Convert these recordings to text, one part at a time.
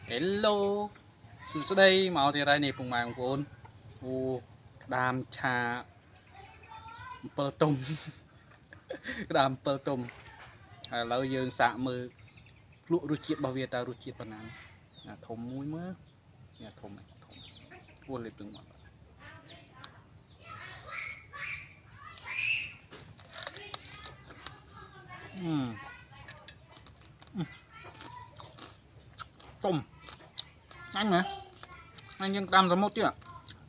Hello សួស្តីមកទីរៃនេះពុកម៉ែបងប្អូនអូក្តាមឆា7ទុំក្តាម7ទុំហើយឥឡូវយើងសាកមើលភ្លក់រសជាតិរបស់វាតើរសជាតិប៉ុណ្ណាធំមួយមើលនេះធំអូលេបពឹងមកទុំអញណាអញយើងក្តាមសមុទ្រទៀត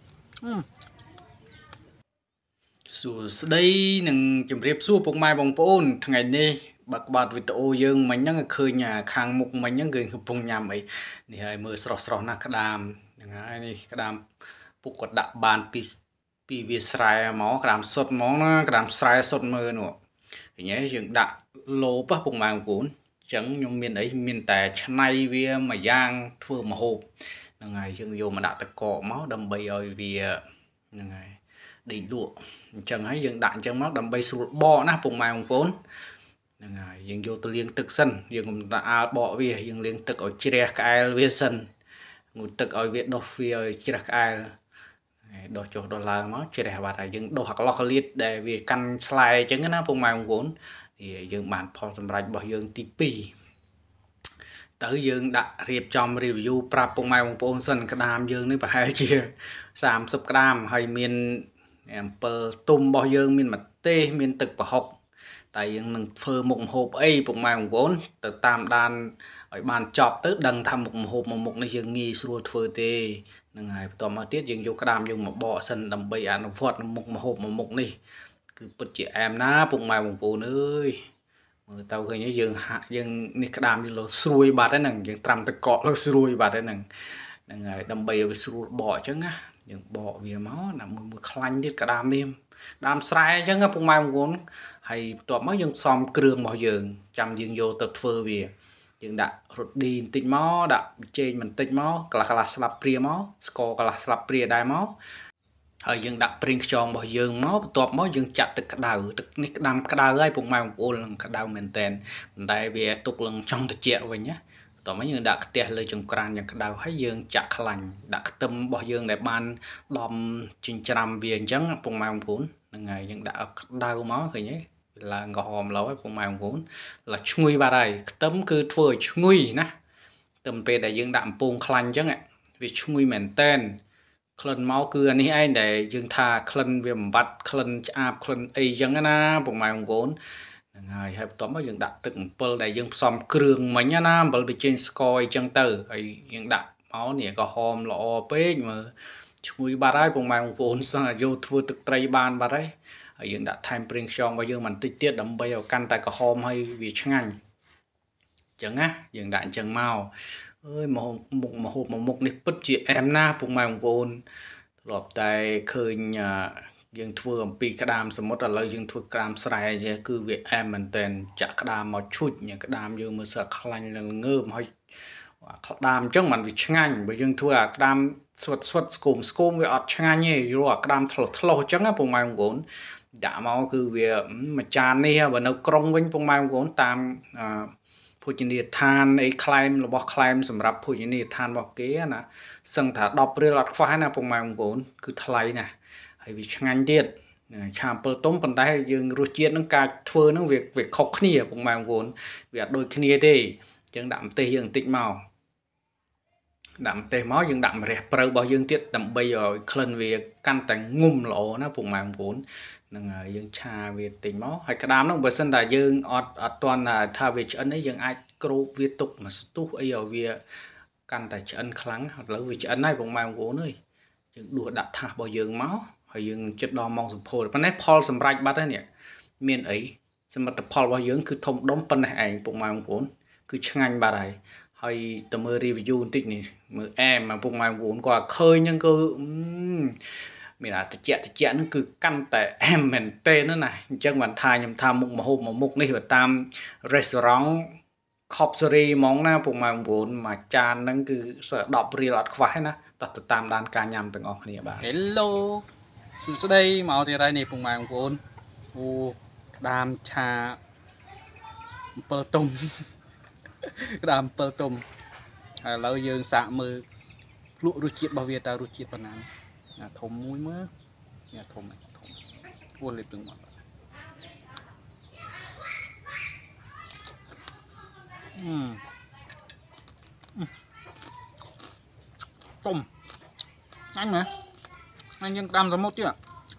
សួស្តីនឹងជម្រាបសួរពុកម៉ែបងប្អូនថ្ងៃនេះបើក្បាត់វីដេអូយើងមិញហ្នឹងឃើញខាងមុខមិញហ្នឹងគឺកំពុងញ៉ាំអីនេះហើយមើលស្រស់ណាស់ក្តាមហ្នឹងហើយនេះក្តាមពុកគាត់ដាក់បានពីវាស្រែមកក្តាមសុទ្ធហ្មងណាក្តាមស្រែសុទ្ធមើលនោះឃើញទេយើងដាក់លោបពុកម៉ែបងប្អូនចឹងខ្ញុំមានអីមានតែឆ្នៃវាមួយយ៉ាងធ្វើម្ហូបហ្នឹងហើយយើងយកមកដាក់តកកមកដើម្បីឲ្យវាហ្នឹងហើយដេកលក់អញ្ចឹងហើយយើងដាក់អញ្ចឹងមកដើម្បីស្រួលបកណាពុកម៉ែបងប្អូនហ្នឹងហើយយើងយកទៅលាងទឹកសិនយើងកុំតាអាលបកវាយើងលាងទឹកឲ្យជ្រះក្អែលវាសិនងូតទឹកឲ្យវាដុះវាឲ្យជ្រះក្អែលដុះចុះដុះឡើងមកជ្រះបាត់ហើយយើងដុះអាកន្លោះកលៀតដែលវាកាន់ស្លែអញ្ចឹងណាពុកម៉ែបងប្អូនយើងបានផលសម្រេចរបស់យើងទី2ទៅយើងដាក់រៀបចំ review ប្រាប់ពុកម៉ែបងប្អូនសិនក្តាមយើងនេះប្រហែលជា30ក្តាមហើយមាន7ទុំរបស់យើងមានម្ទេសមានទឹកប្រហុកតែយើងនឹងធ្វើមុខម្ហូបអីពុកម៉ែបងប្អូនទៅតាមដានឲ្យបានចប់ទៅដឹងថាមុខម្ហូបមួយមុខនេះយើងងាយស្រួលធ្វើទេនឹងហើយបន្តមកទៀតយើងយកក្តាមយើងមកបកសិនដើម្បីអនុវត្តមុខម្ហូបមួយមុខនេះគឺពិតជាអែមណាពុកម៉ែបងប្អូនអើយមើលទៅឃើញយើងហាក់យើងនេះក្តាមយើងលោស្រួយបាត់ហើយហ្នឹងយើងត្រាំទឹកកកលោស្រួយបាត់ហើយហ្នឹងហើយដើម្បីឲ្យវាស្រួលបកអញ្ចឹងណាយើងបកវាមកដើម្បីមើលខ្លាញ់ទៀតក្តាមនេះដើមស្រែអញ្ចឹងពុកម៉ែបងប្អូនហើយបន្ទាប់មកយើងផ្សំគ្រឿងរបស់យើងចាំយើងយកទៅធ្វើវាយើងដាក់រ៉ូឌីបន្តិចមកដាក់ប៊ីចេងបន្តិចមកកន្លះស្លាបព្រាមកស្ករកន្លះស្លាបព្រាដែរមកហើយយើងដាក់ប្រេងខ្យងរបស់យើងមកបន្ទាប់មកយើងចាក់ទឹកក្តៅទឹកនេះក្តាមក្តៅហើយពុកម៉ែបងប្អូននឹងក្តៅមែនតែនប៉ុន្តែវាទុកឡើងចង់ត្រជាក់វិញណាបន្ទាប់មកយើងដាក់ខ្ទះលើចង្ក្រានយ៉ាងក្តៅហើយយើងចាក់ខ្លាញ់ដាក់ខ្ទឹមរបស់យើងដែលបានដំចិញ្ច្រាំវាអញ្ចឹងពុកម៉ែបងប្អូនហ្នឹងហើយយើងដាក់ក្តៅមកឃើញទេឡើងក្រហមឡូវហើយពុកម៉ែបងប្អូនឡាឈ្ងុយបាត់ហើយខ្ទឹមគឺធ្វើឲ្យឈ្ងុយណាខ្ទឹមពេលដែលយើងដាក់អំពងខ្លាញ់អញ្ចឹងវាឈ្ងុយមែនតែនក្លិនមកគឺអានេះឯងដែលយើងថាក្លិនវាបំបត្តិក្លិនឆ្អាបក្លិនអីចឹងណាពុកម៉ែបងប្អូនហ្នឹងហើយបន្ទាប់មកយើងដាក់ទឹកអំពិលដែលយើងផ្សំគ្រឿងមិញណាអំពិលប៊ីចេងស្ករអីចឹងទៅហើយយើងដាក់មកនេះក៏ហមល្អពេកមើលឈ្ងុយបាត់ហើយពុកម៉ែបងប្អូនសឹងយកធ្វើទឹកត្រីបានបាត់ហើយយើងដាក់ថែមប្រេងខ្យងរបស់យើងបន្តិចទៀតដើម្បីឲ្យកាន់តែក្រហមហើយវាឆ្ងាញ់ចឹងណាយើងដាក់អញ្ចឹងមកអើយម្ហូបមួយមុខនេះពិតជាអែមណាស់ពុកម៉ែបងប្អូនធ្លាប់តែឃើញយើងធ្វើអំពីក្តាមសមុទ្រឥឡូវយើងធ្វើក្តាមស្រែគឺវាអែមមែនតែនចាក់ក្តាមមកឈូចក្តាមយើងមើលសឹកខ្លាញ់ល្ងើមហើយក្តាមអញ្ចឹងมันវាឆ្ងាញ់បើយើងធ្វើអាក្តាមស្វិតស្គមវាអត់ឆ្ងាញ់ទេយល់អាក្តាមថ្លោះអញ្ចឹងណាពុកម៉ែបងប្អូនដាក់មកគឺវាមួយចាននេះបើនៅក្រុងវិញពុកម៉ែបងប្អូនតាមភោជនីយដ្ឋានអីខ្លែមរបស់ខ្លែមសម្រាប់ភោជនីយដ្ឋានរបស់គេណាសឹងថា10រៀលអត់ខ្វះណាពុកម៉ែបងប្អូនគឺថ្លៃណាស់ហើយវាឆ្ងាញ់ទៀតឆា7ទុំប៉ុន្តែយើងរសជាតិនឹងការធ្វើនឹងវាខុសគ្នាពុកម៉ែបងប្អូនវាអត់ដូចគ្នាទេអញ្ចឹងដាក់ម្ទេសយើងបន្តិចមកដាក់ម្ទេសមកយើងដាក់ម្រះព្រៅរបស់យើងទៀតដើម្បីឲ្យក្លិនវាកាន់តែងុំល្អណាពុកម៉ែបងប្អូនហ្នឹងហើយយើងឆាវាបន្តិចមកហើយក្តាមហ្នឹងបើសិនតែយើងអត់ទាន់ថាវាឆ្អិនអីយើងអាចគ្របវាទុកមួយស្ទុះអីឲ្យវាកាន់តែឆ្អិនខ្លាំងឥឡូវវាឆ្អិនហើយពុកម៉ែបងប្អូនអើយយើងដួសដាក់ថាសរបស់យើងមកហើយយើងចិត្តដល់ម៉ោងសម្ពោធប៉ុន្តែផលសម្រេចបាត់ហើយនេះមានអីសមិទ្ធផលរបស់យើងគឺធំដុំប៉ុណ្ណេះឯងពុកម៉ែបងប្អូនគឺឆ្ងាញ់បាត់ហើយទៅមើល review បន្តិចនេះមើលអែមពុកម៉ែបងប្អូនគាត់ឃើញហ្នឹងគឺមានអាត្រជាក់ហ្នឹងគឺកាន់តែអែមមែនទេណាអញ្ចឹងបានថាខ្ញុំថាមុខម្ហូបមួយមុខនេះទៅតាម restaurant Copsery ហ្មងណាពុកម៉ែបងប្អូនមួយចានហ្នឹងគឺ10រៀលអត់ខ្វះទេណាតោះទៅតាមដានការញ៉ាំទាំងអស់គ្នាបាទ Hello សួស្តីមកទីរៃនេះពុកម៉ែបងប្អូនអូក្តាមឆា7ទុំក្តាម7ទុំ lâu dương xạ mơ lụa rút chiết bao việt ta rút chiết phần nào thùng mũi mơ thùng này thùng vuông lên từng mặt tôm anh nè anh nhưng tam giống một chứ ạ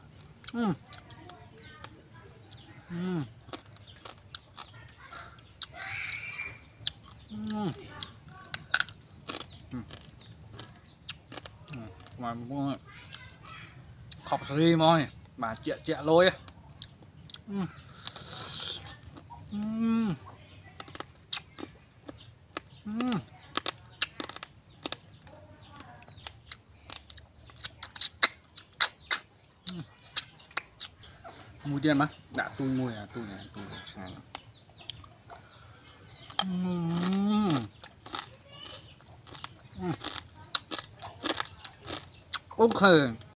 mà khóc gì môi mà chẹ lôi mùi tiền mà đã tui mùi tui này tui sáng ok